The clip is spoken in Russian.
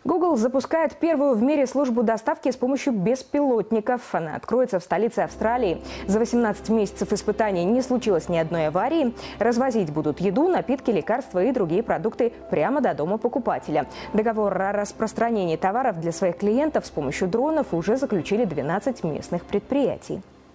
Google запускает первую в мире службу доставки с помощью беспилотников. Она откроется в столице Австралии. За 18 месяцев испытаний не случилось ни одной аварии. Развозить будут еду, напитки, лекарства и другие продукты прямо до дома покупателя. Договор о распространении товаров для своих клиентов с помощью дронов уже заключили 12 местных предприятий.